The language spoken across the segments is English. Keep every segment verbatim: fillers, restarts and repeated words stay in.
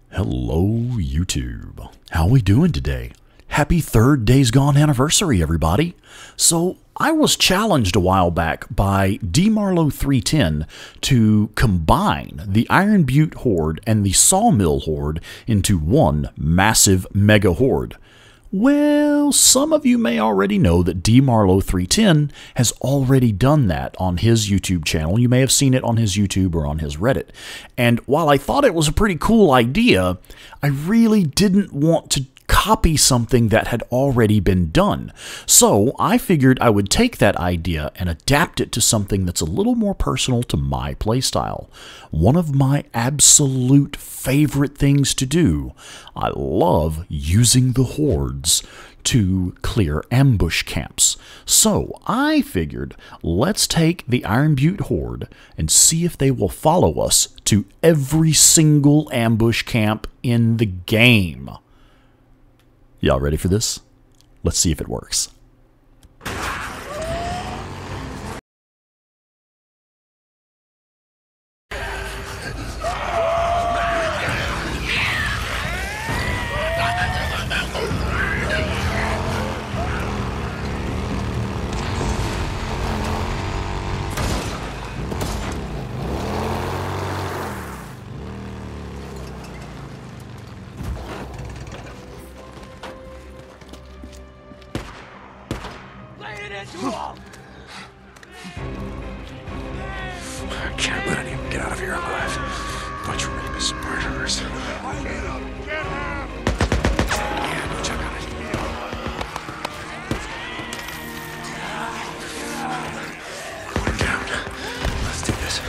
Hello, YouTube. How we doing today? Happy third Days Gone anniversary, everybody. So, I was challenged a while back by D Marlowe three ten to combine the Iron Butte Horde and the Sawmill Horde into one massive mega horde. Well, some of you may already know that D Marlowe three ten has already done that on his YouTube channel. You may have seen it on his YouTube or on his Reddit. And while I thought it was a pretty cool idea, I really didn't want to copy something that had already been done. So I figured I would take that idea and adapt it to something that's a little more personal to my playstyle. One of my absolute favorite things to do. I love using the hordes to clear ambush camps. So I figured, let's take the Iron Butte Horde and see if they will follow us to every single ambush camp in the game. Y'all ready for this? Let's see if it works. I can't let any of them get out of here alive. Bunch of rapist murderers. Yeah, check on it. One down. Let's do this.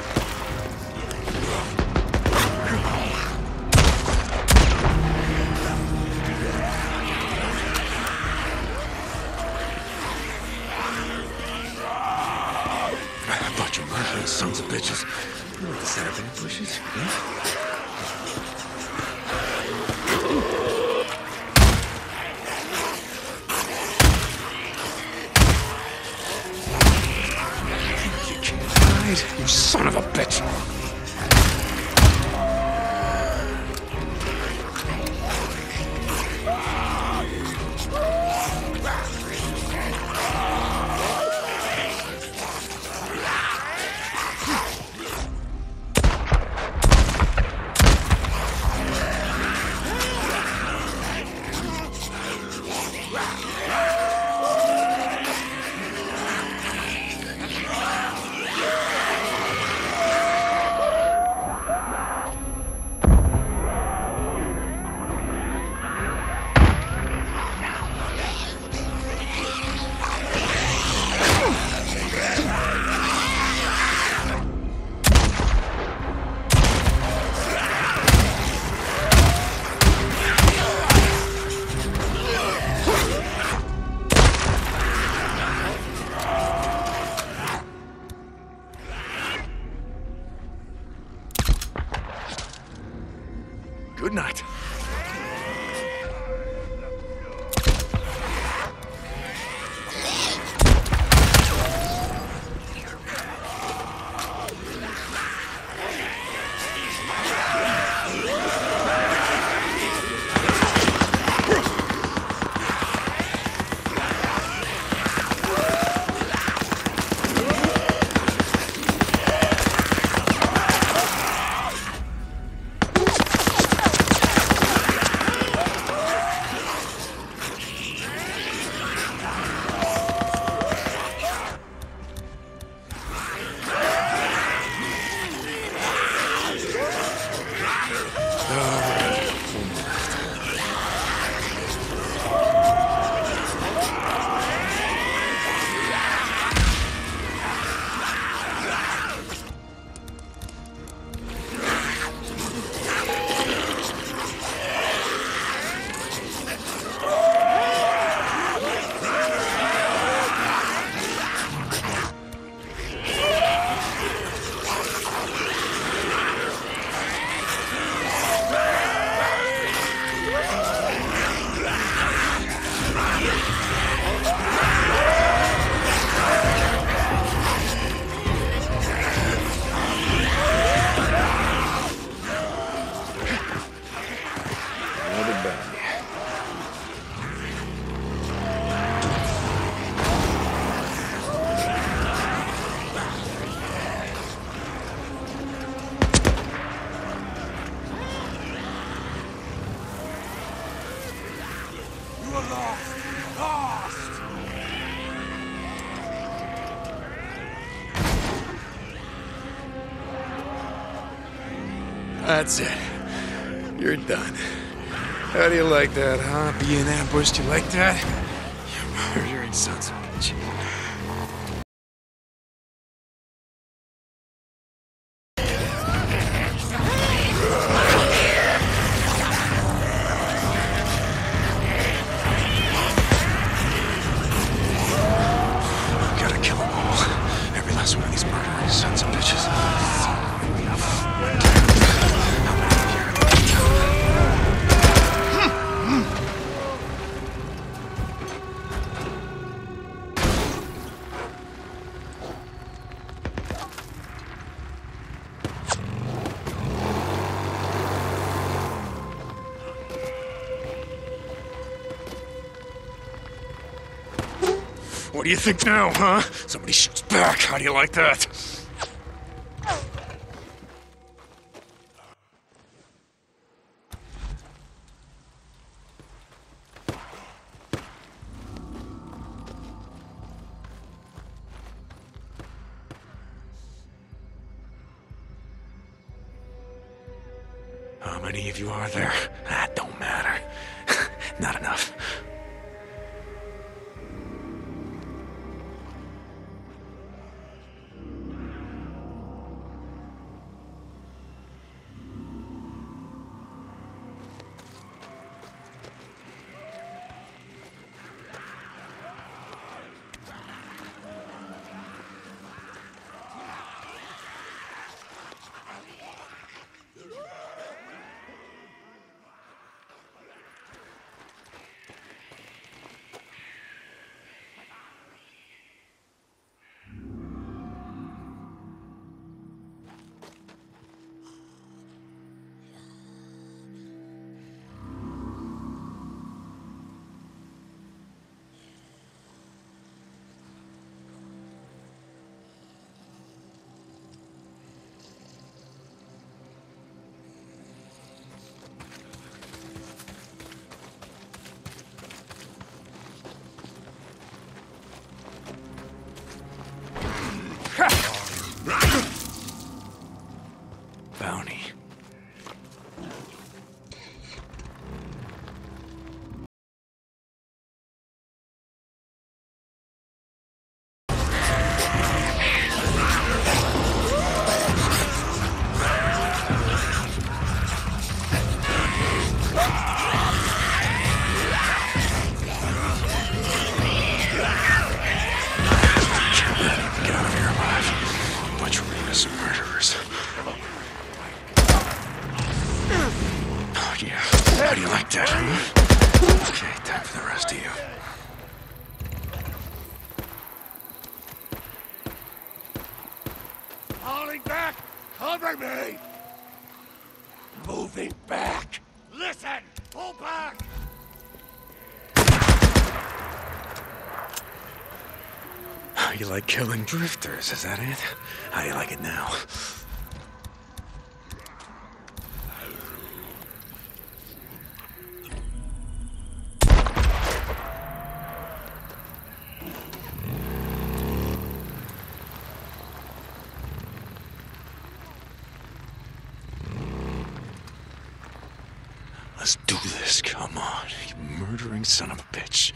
Bunch of murderous sons of bitches. You like to set up any bushes? Yeah? You can't hide, you son of a bitch! Good night. That's it. You're done. How do you like that, huh? Being ambushed, you like that? You murdering sons of bitch. Gotta kill them all. Every last one of these murdering sons of bitches. What do you think now, huh? Somebody shoots back. How do you like that? How many of you are there? That don't matter. Not enough. Bounty. How do you like that, huh? Okay, time for the rest of you. Falling back! Cover me! Moving back! Listen! Pull back! How you like killing drifters, is that it? How do you like it now? Let's do this, come on, you murdering son of a bitch.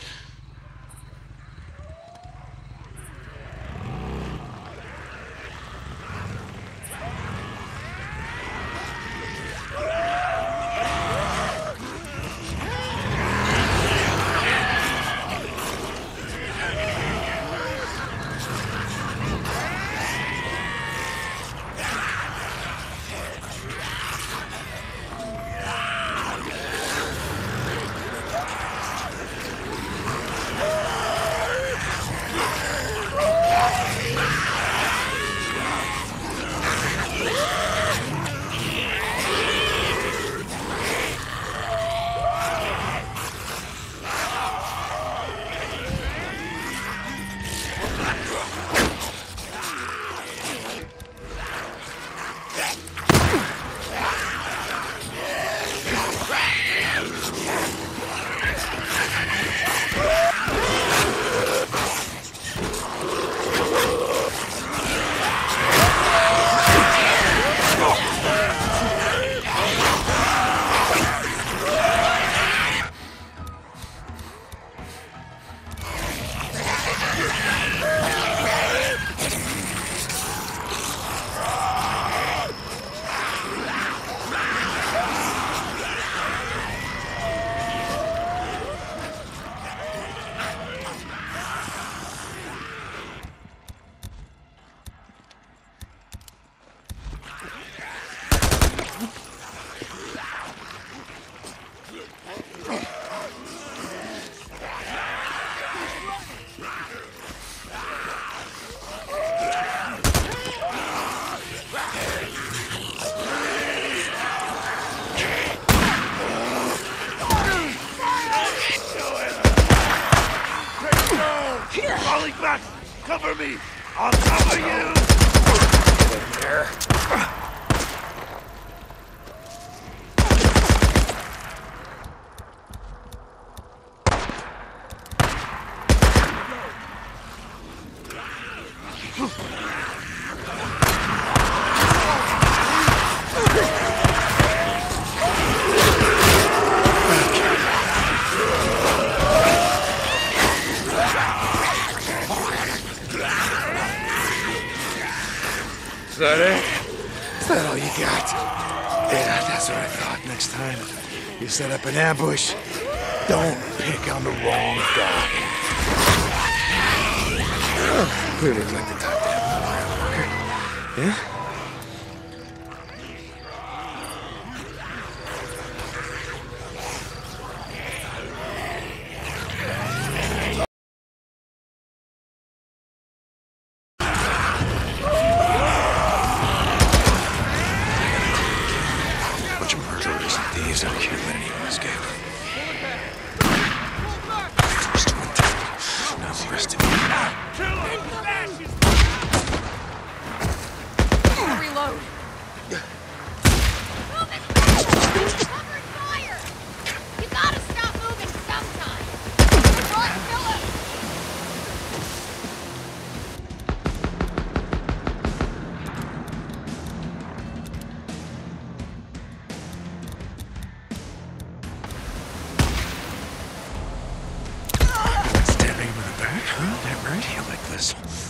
Cover me! I'll cover you! Get in there. Is that it? Is that all you got? Yeah, that's what I thought. Next time you set up an ambush, don't pick on the wrong guy. Oh, clearly I'd like to talk to him. Yeah? I can't let anyone escape. First one down. Now the rest of you. Reload. Moving! Covering fire! You gotta stop moving sometime. Run, Philip! Huh? That right? I like this.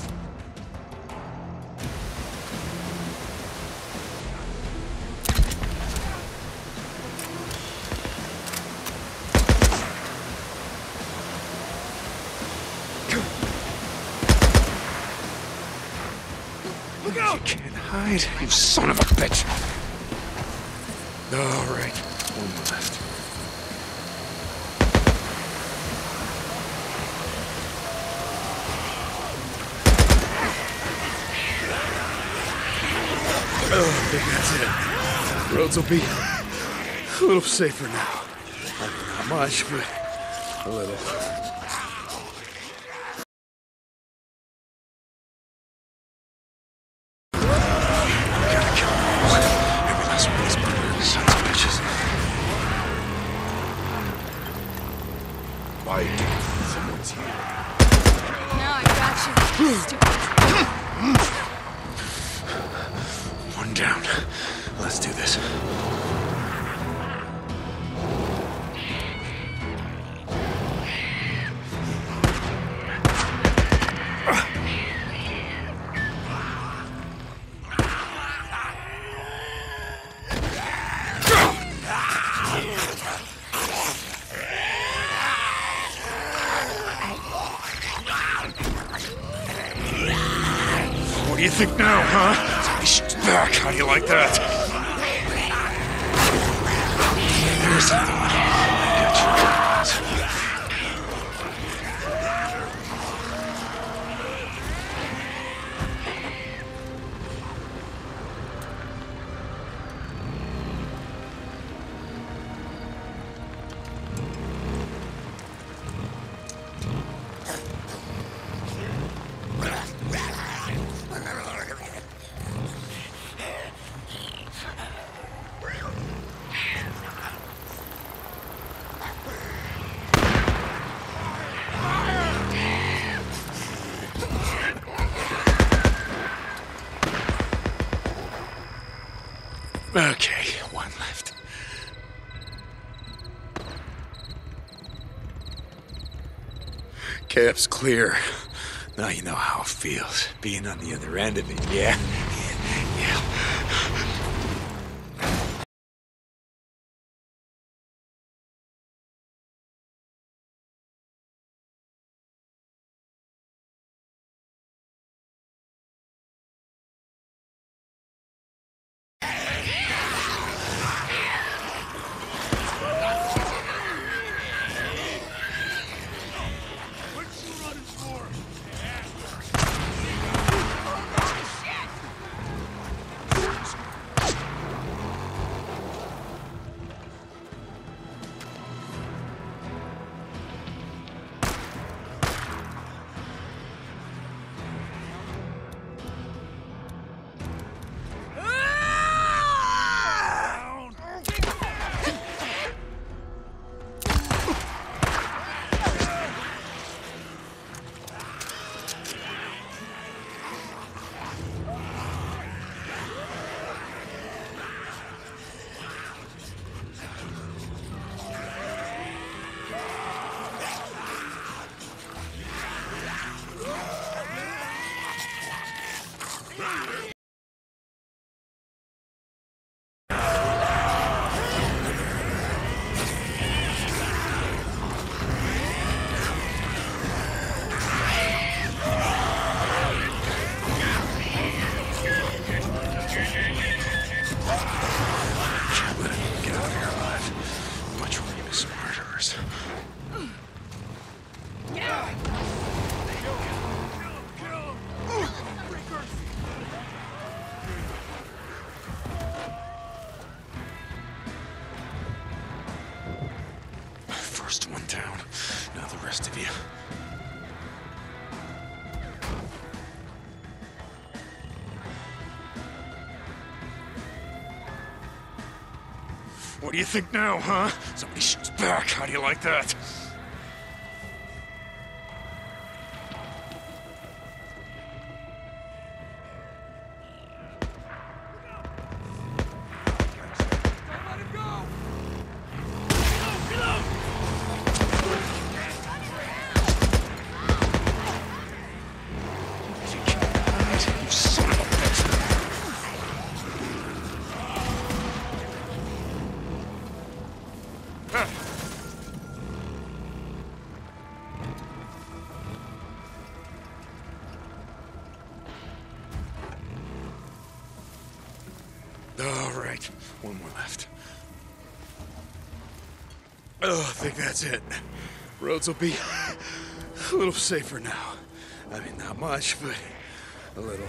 Look out! You can't hide, you son of a bitch. All right, one left. Oh, I think that's it. Roads will be a little safer now. Not much, but a little. We gotta kill them all. Every last one of these murderers, sons of bitches. Quiet. Someone's here. Now I got you, stupid. One down. Let's do this. What do you think now, huh? Shit's back. How do you like that? There's the one. I got you. Okay, one left. Camp's clear. Now you know how it feels, being on the other end of it, yeah? Yeah. First one down. Now the rest of you. What do you think now, huh? Somebody shoots back. How do you like that? All right, one more left. Oh, I think that's it. Roads will be a little safer now. I mean, not much, but a little.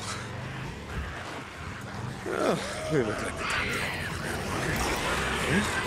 Oh, they look like the kind of yeah?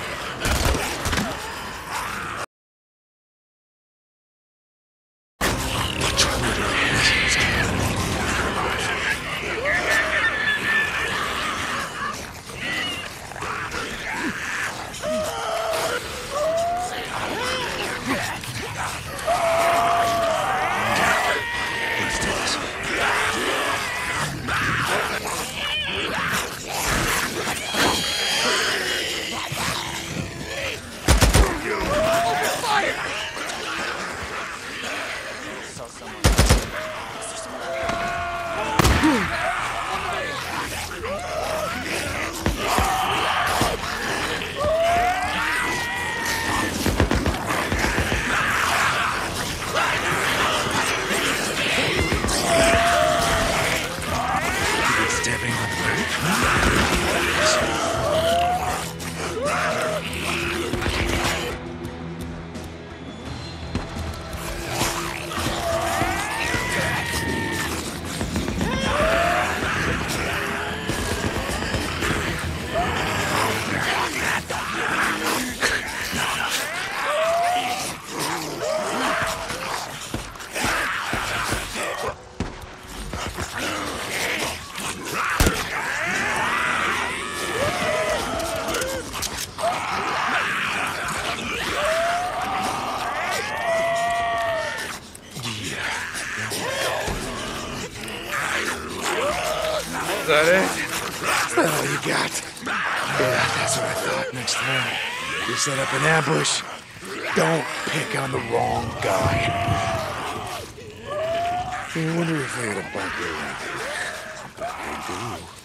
Is that it? Is that all you got? Yeah, that's what I thought. Next time you set up an ambush, don't pick on the wrong guy. I wonder if they had a bunker around here. I bet they do.